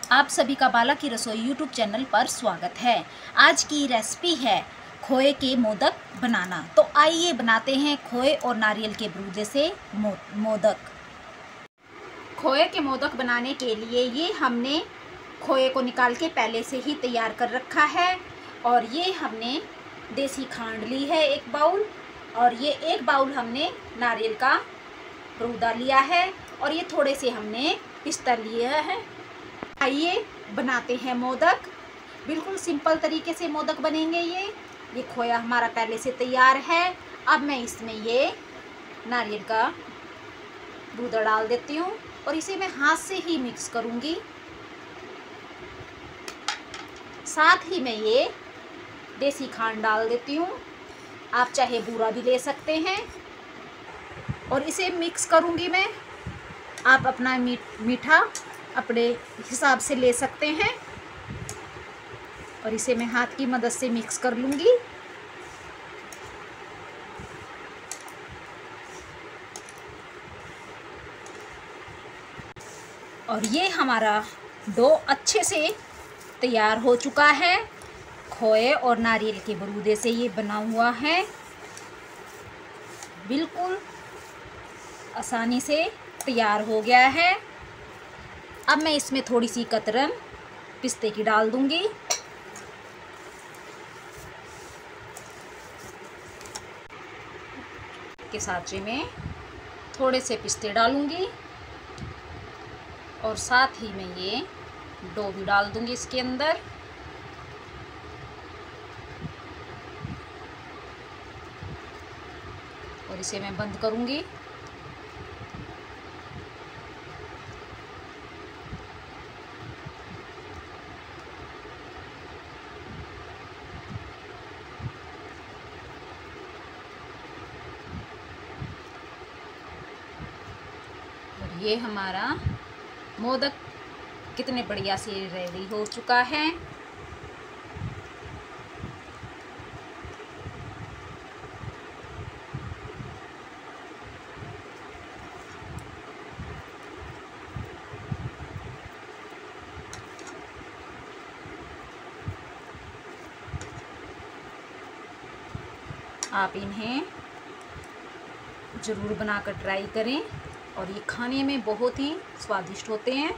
आप सभी का बाला की रसोई यूट्यूब चैनल पर स्वागत है। आज की रेसिपी है खोए के मोदक बनाना। तो आइए बनाते हैं खोए और नारियल के बूंदे से मोदक। खोए के मोदक बनाने के लिए ये हमने खोए को निकाल के पहले से ही तैयार कर रखा है। और ये हमने देसी खांड ली है 1 बाउल, और ये 1 बाउल हमने नारियल का बूंदा लिया है, और ये थोड़े से हमने पिस्ता लिया है। आइए बनाते हैं मोदक। बिल्कुल सिंपल तरीके से मोदक बनेंगे। ये खोया हमारा पहले से तैयार है। अब मैं इसमें ये नारियल का दूध डाल देती हूँ और इसे मैं हाथ से ही मिक्स करूँगी। साथ ही मैं ये देसी खांड डाल देती हूँ, आप चाहे बूरा भी ले सकते हैं। और इसे मिक्स करूँगी मैं। आप अपना मीठा अपने हिसाब से ले सकते हैं। और इसे मैं हाथ की मदद से मिक्स कर लूँगी। और ये हमारा डो अच्छे से तैयार हो चुका है। खोए और नारियल के बूंदे से ये बना हुआ है। बिल्कुल आसानी से तैयार हो गया है। अब मैं इसमें थोड़ी सी कतरन पिस्ते की डाल दूंगी। के साँचे में थोड़े से पिस्ते डालूंगी और साथ ही मैं ये डो भी डाल दूंगी इसके अंदर। और इसे मैं बंद करूंगी। ये हमारा मोदक कितने बढ़िया से रेडी हो चुका है। आप इन्हें ज़रूर बनाकर ट्राई करें और ये खाने में बहुत ही स्वादिष्ट होते हैं।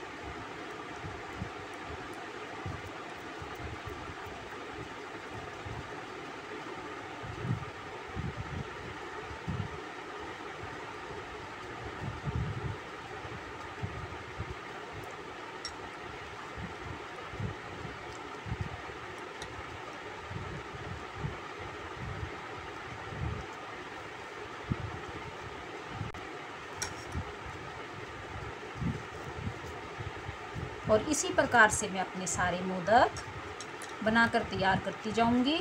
और इसी प्रकार से मैं अपने सारे मोदक बनाकर तैयार करती जाऊंगी।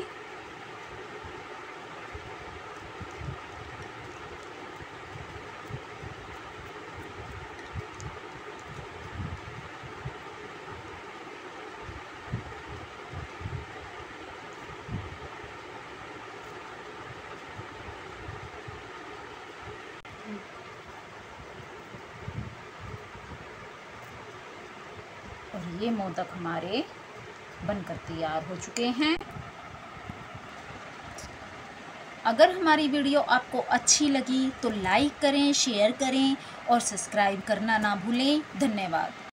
और ये मोदक हमारे बनकर तैयार हो चुके हैं। अगर हमारी वीडियो आपको अच्छी लगी तो लाइक करें, शेयर करें और सब्सक्राइब करना ना भूलें। धन्यवाद।